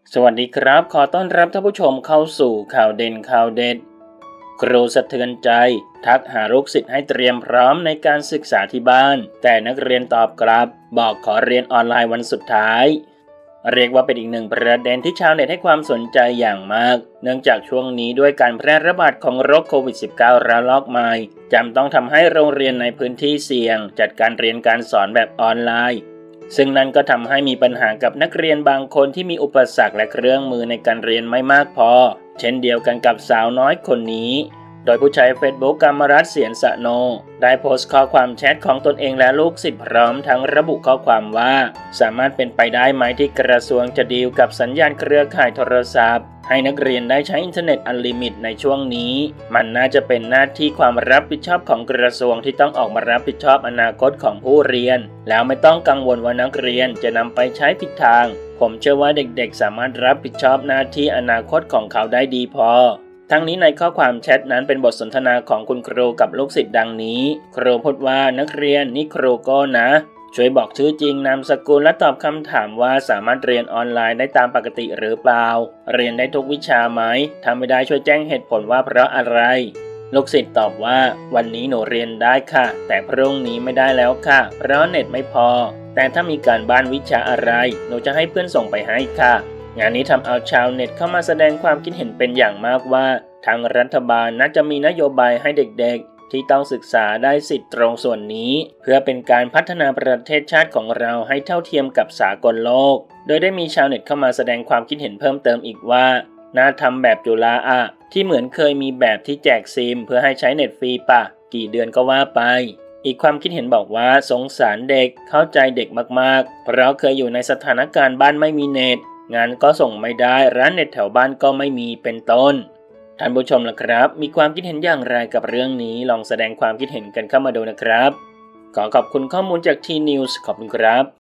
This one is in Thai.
สวัสดีครับขอต้อนรับท่านผู้ชมเข้าสู่ข่าวเด่นข่าวเด็ดครูสะเทือนใจทักหาลูกศิษย์ให้เตรียมพร้อมในการศึกษาที่บ้านแต่นักเรียนตอบกลับบอกขอเรียนออนไลน์วันสุดท้ายเรียกว่าเป็นอีกหนึ่งประเด็นที่ชาวเน็ตให้ความสนใจอย่างมากเนื่องจากช่วงนี้ด้วยการแพร่ระบาดของโรคโควิด -19 ระลอกใหม่จำต้องทำให้โรงเรียนในพื้นที่เสี่ยงจัดการเรียนการสอนแบบออนไลน์ซึ่งนั่นก็ทำให้มีปัญหากับนักเรียนบางคนที่มีอุปสรรคและเครื่องมือในการเรียนไม่มากพอเช่นเดียวกันกับสาวน้อยคนนี้โดยผู้ใช้ Facebook กมรัตน์เสียนสะโนได้โพสต์ข้อความแชทของตนเองและลูกศิษย์พร้อมทั้งระบุข้อความว่าสามารถเป็นไปได้ไหมที่กระทรวงจะดีลกับสัญญาณเครือข่ายโทรศัพท์ให้นักเรียนได้ใช้อินเทอร์เน็ตอันลิมิตในช่วงนี้มันน่าจะเป็นหน้าที่ความรับผิดชอบของกระทรวงที่ต้องออกมารับผิดชอบอนาคตของผู้เรียนแล้วไม่ต้องกังวลว่านักเรียนจะนำไปใช้ผิดทางผมเชื่อว่าเด็กๆสามารถรับผิดชอบหน้าที่อนาคตของเขาได้ดีพอทั้งนี้ในข้อความแชทนั้นเป็นบทสนทนาของคุณครูกับลูกศิษย์ดังนี้ครูพูดว่านักเรียนนี่ครูโก้นะช่วยบอกชื่อจริงนามสกุลและตอบคำถามว่าสามารถเรียนออนไลน์ได้ตามปกติหรือเปล่าเรียนได้ทุกวิชาไหมถ้าไม่ได้ช่วยแจ้งเหตุผลว่าเพราะอะไรลูกศิษย์ตอบว่าวันนี้หนูเรียนได้ค่ะแต่พรุ่งนี้ไม่ได้แล้วค่ะเพราะเน็ตไม่พอแต่ถ้ามีการบ้านวิชาอะไรหนูจะให้เพื่อนส่งไปให้ค่ะงานนี้ทำเอาชาวเน็ตเข้ามาแสดงความคิดเห็นเป็นอย่างมากว่าทางรัฐบาลน่าจะมีนโยบายให้เด็กๆที่ต้องศึกษาได้สิทธิ์ตรงส่วนนี้เพื่อเป็นการพัฒนาประเทศชาติของเราให้เท่าเทียมกับสากลโลกโดยได้มีชาวเน็ตเข้ามาแสดงความคิดเห็นเพิ่มเติมอีกว่าน่าทำแบบจุฬาที่เหมือนเคยมีแบบที่แจกซิมเพื่อให้ใช้เน็ตฟรีป่ะกี่เดือนก็ว่าไปอีกความคิดเห็นบอกว่าสงสารเด็กเข้าใจเด็กมากๆเพราะเคยอยู่ในสถานการณ์บ้านไม่มีเน็ตงานก็ส่งไม่ได้ร้านเน็ตแถวบ้านก็ไม่มีเป็นต้นท่านผู้ชมล่ะครับมีความคิดเห็นอย่างไรกับเรื่องนี้ลองแสดงความคิดเห็นกันเข้ามาดูนะครับขอขอบคุณข้อมูลจาก T News ขอบคุณครับ